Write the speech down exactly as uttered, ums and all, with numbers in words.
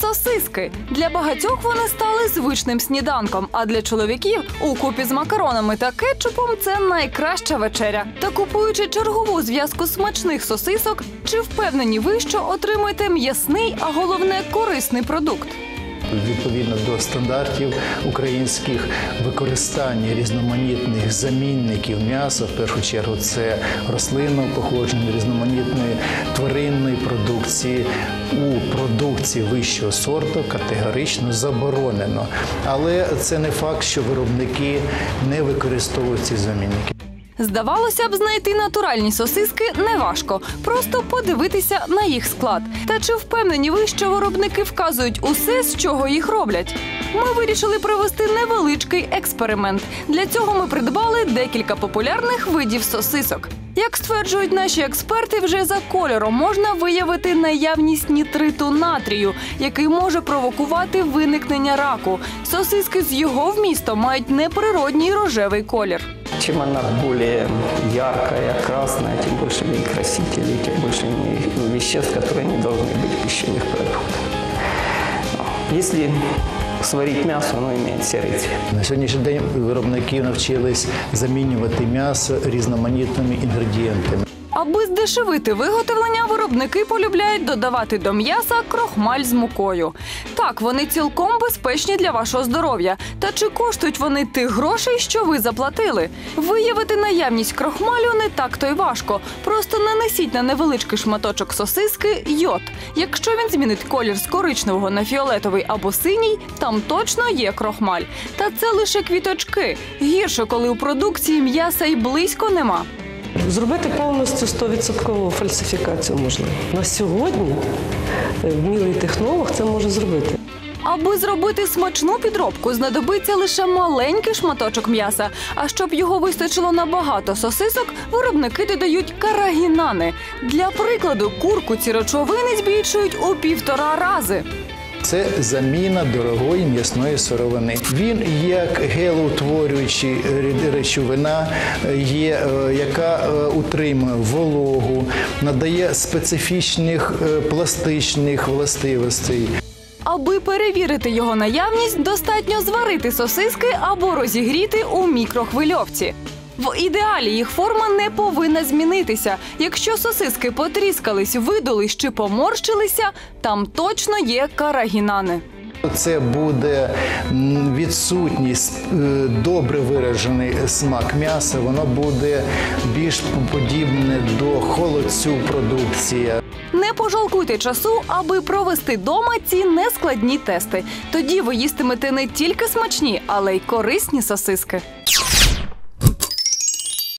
Сосиски. Для багатьох вони стали звичним сніданком, а для чоловіків укупі з макаронами та кетчупом – це найкраща вечеря. Та купуючи чергову зв'язку смачних сосисок, чи впевнені ви, що отримуєте м'ясний, а головне – корисний продукт? Відповідно до стандартів українських, використання різноманітних замінників м'яса, в першу чергу це рослинного походження, різноманітної тваринної продукції у продукції вищого сорту категорично заборонено. Але це не факт, що виробники не використовують ці замінники. Здавалося б, знайти натуральні сосиски неважко, просто подивитися на їх склад. Та чи впевнені ви, що виробники вказують усе, з чого їх роблять? Ми вирішили провести невеличкий експеримент. Для цього ми придбали декілька популярних видів сосисок. Як стверджують наші експерти, вже за кольором можна виявити наявність нітриту натрію, який може провокувати виникнення раку. Сосиски з його вмістом мають неприродній рожевий колір. Чем она более яркая, красная, тем больше в ней красителей, тем больше в ней веществ, которые не должны быть в пищевых продуктах. Если сварить мясо, оно имеет серый цвет. На сьогоднішній день виробники навчились замінювати м'ясо різноманітними інгредієнтами. Аби здешевити виготовлення, виробники полюбляють додавати до м'яса крохмаль з мукою. Так, вони цілком безпечні для вашого здоров'я. Та чи коштують вони тих грошей, що ви заплатили? Виявити наявність крохмалю не так-то й важко. Просто нанесіть на невеличкий шматочок сосиски йод. Якщо він змінить колір з коричневого на фіолетовий або синій, там точно є крохмаль. Та це лише квіточки. Гірше, коли у продукції м'яса й близько нема. Зробити повністю сто відсотків фальсифікацію можна. На сьогодні вмілий технолог це може зробити. Аби зробити смачну підробку, знадобиться лише маленький шматочок м'яса. А щоб його вистачило на багато сосисок, виробники додають карагінани. Для прикладу, курку ці речовини збільшують у півтора рази. Це заміна дорогої м'ясної сировини. Він як гелоутворююча речовина, є, яка утримує вологу, надає специфічних пластичних властивостей. Аби перевірити його наявність, достатньо зварити сосиски або розігріти у мікрохвильовці. В ідеалі їх форма не повинна змінитися. Якщо сосиски потріскались, видулись чи поморщилися, там точно є карагінани. Це буде відсутність, добре виражений смак м'яса, воно буде більш подібне до холодцю продукції. Не пожалкуйте часу, аби провести дома ці нескладні тести. Тоді ви їстимете не тільки смачні, але й корисні сосиски.